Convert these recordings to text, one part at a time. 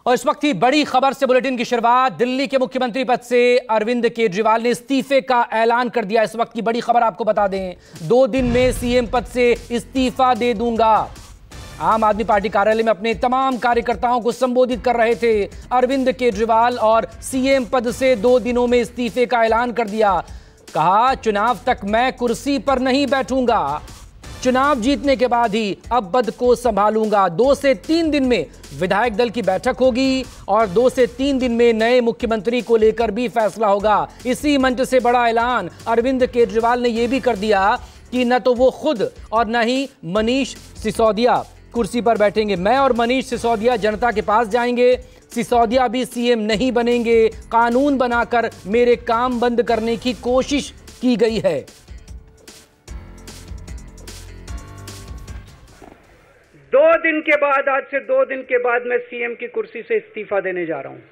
और इस वक्त ही बड़ी खबर से बुलेटिन की शुरुआत। दिल्ली के मुख्यमंत्री पद से अरविंद केजरीवाल ने इस्तीफे का ऐलान कर दिया। इस वक्त की बड़ी खबर आपको बता दें, 2 दिन में सीएम पद से इस्तीफा दे दूंगा। आम आदमी पार्टी कार्यालय में अपने तमाम कार्यकर्ताओं को संबोधित कर रहे थे अरविंद केजरीवाल और सीएम पद से 2 दिनों में इस्तीफे का ऐलान कर दिया। कहा, चुनाव तक मैं कुर्सी पर नहीं बैठूंगा, चुनाव जीतने के बाद ही अब पद को संभालूंगा। 2 से 3 दिन में विधायक दल की बैठक होगी और 2 से 3 दिन में नए मुख्यमंत्री को लेकर भी फैसला होगा। इसी मंच से बड़ा ऐलान अरविंद केजरीवाल ने यह भी कर दिया कि न तो वो खुद और न ही मनीष सिसोदिया कुर्सी पर बैठेंगे। मैं और मनीष सिसोदिया जनता के पास जाएंगे, सिसोदिया भी सीएम नहीं बनेंगे। कानून बनाकर मेरे काम बंद करने की कोशिश की गई है। आज से 2 दिन के बाद मैं सीएम की कुर्सी से इस्तीफा देने जा रहा हूं।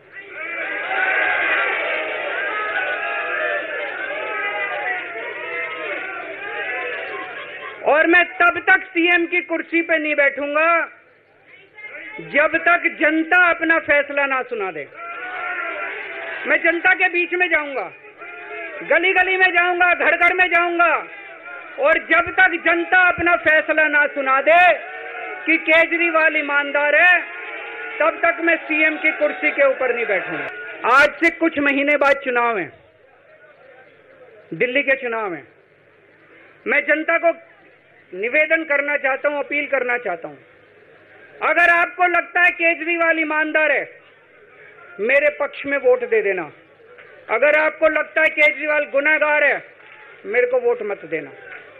और मैं तब तक सीएम की कुर्सी पे नहीं बैठूंगा जब तक जनता अपना फैसला ना सुना दे। मैं जनता के बीच में जाऊंगा, गली गली में जाऊंगा, घर घर में जाऊंगा, और जब तक जनता अपना फैसला ना सुना दे कि केजरीवाल ईमानदार है, तब तक मैं सीएम की कुर्सी के ऊपर नहीं बैठूंगा। आज से कुछ महीने बाद चुनाव है, दिल्ली के चुनाव है। मैं जनता को निवेदन करना चाहता हूं, अपील करना चाहता हूं, अगर आपको लगता है केजरीवाल ईमानदार है, मेरे पक्ष में वोट दे देना। अगर आपको लगता है केजरीवाल गुनहगार है, मेरे को वोट मत देना।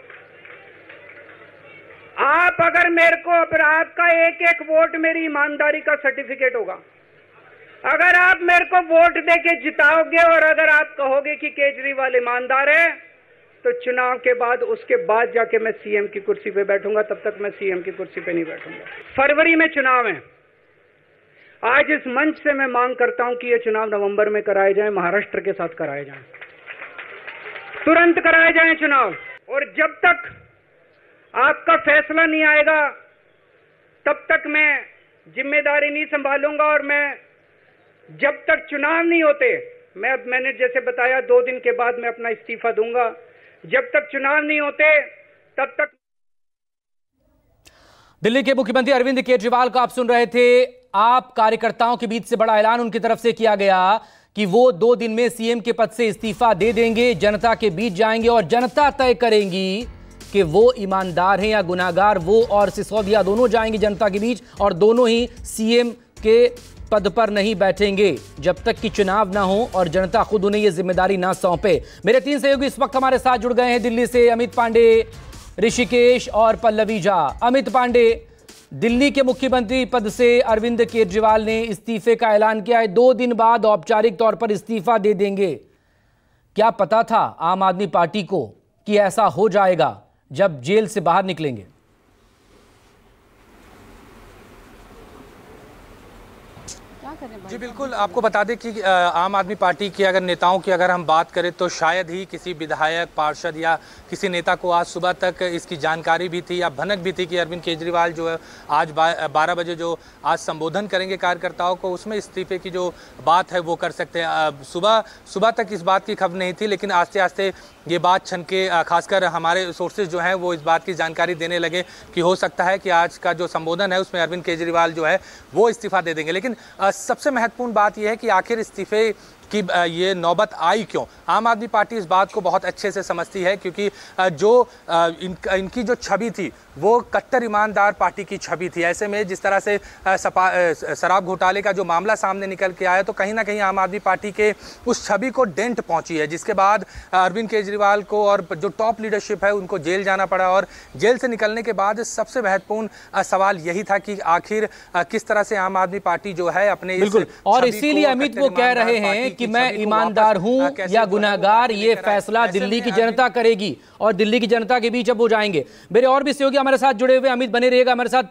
आप अगर मेरे को, आपका एक एक वोट मेरी ईमानदारी का सर्टिफिकेट होगा। अगर आप मेरे को वोट देके जिताओगे और अगर आप कहोगे कि केजरीवाल ईमानदार है, तो चुनाव के बाद, उसके बाद जाके मैं सीएम की कुर्सी पे बैठूंगा। तब तक मैं सीएम की कुर्सी पे नहीं बैठूंगा। फरवरी में चुनाव है। आज इस मंच से मैं मांग करता हूं कि ये चुनाव नवंबर में कराए जाएं, महाराष्ट्र के साथ कराए जाएं, तुरंत कराए जाएं चुनाव। और जब तक आपका फैसला नहीं आएगा, तब तक मैं जिम्मेदारी नहीं संभालूंगा। और मैं जब तक चुनाव नहीं होते, मैंने जैसे बताया 2 दिन के बाद मैं अपना इस्तीफा दूंगा। जब तक चुनाव नहीं होते, तब तक। दिल्ली के मुख्यमंत्री अरविंद केजरीवाल को आप सुन रहे थे। आप कार्यकर्ताओं के बीच से बड़ा ऐलान उनकी तरफ से किया गया कि वो 2 दिन में सीएम के पद से इस्तीफा दे देंगे, जनता के बीच जाएंगे और जनता तय करेंगी कि वो ईमानदार हैं या गुनाहगार। वो और सिसोदिया दोनों जाएंगे जनता के बीच और दोनों ही सीएम के पद पर नहीं बैठेंगे जब तक कि चुनाव ना हो और जनता खुद उन्हें ये जिम्मेदारी ना सौंपे। मेरे 3 सहयोगी इस वक्त हमारे साथ जुड़ गए हैं दिल्ली से, अमित पांडे, ऋषिकेश और पल्लवी झा। अमित पांडे, दिल्ली के मुख्यमंत्री पद से अरविंद केजरीवाल ने इस्तीफे का ऐलान किया है। 2 दिन बाद औपचारिक तौर पर इस्तीफा दे देंगे। क्या पता था आम आदमी पार्टी को कि ऐसा हो जाएगा जब जेल से बाहर निकलेंगे? जी बिल्कुल, आपको बता दें कि आम आदमी पार्टी के अगर नेताओं की अगर हम बात करें तो शायद ही किसी विधायक, पार्षद या किसी नेता को आज सुबह तक इसकी जानकारी भी थी या भनक भी थी कि अरविंद केजरीवाल जो है आज 12 बजे जो आज संबोधन करेंगे कार्यकर्ताओं को, उसमें इस्तीफे की जो बात है वो कर सकते हैं। सुबह तक इस बात की खबर नहीं थी, लेकिन आस्ते आस्ते ये बात छन के खासकर हमारे सोर्सेज जो हैं वो इस बात की जानकारी देने लगे कि हो सकता है कि आज का जो संबोधन है उसमें अरविंद केजरीवाल जो है वो इस्तीफा दे देंगे। लेकिन सबसे महत्वपूर्ण बात यह है कि आखिर इस्तीफे कि ये नौबत आई क्यों। आम आदमी पार्टी इस बात को बहुत अच्छे से समझती है, क्योंकि जो इनकी जो छवि थी वो कट्टर ईमानदार पार्टी की छवि थी। ऐसे में जिस तरह से शराब घोटाले का जो मामला सामने निकल के आया, तो कहीं ना कहीं आम आदमी पार्टी के उस छवि को डेंट पहुंची है, जिसके बाद अरविंद केजरीवाल को और जो टॉप लीडरशिप है उनको जेल जाना पड़ा। और जेल से निकलने के बाद सबसे महत्वपूर्ण सवाल यही था कि आखिर किस तरह से आम आदमी पार्टी जो है अपने बिल्कुल, और इसीलिए अमित वो कह रहे हैं कि मैं ईमानदार हूं या गुनाहगार, ये फैसला दिल्ली की जनता करेगी और दिल्ली की जनता के बीच अब वो जाएंगे। मेरे और भी सहयोगी हमारे साथ जुड़े हुए, अमित बने रहिएगा हमारे साथ।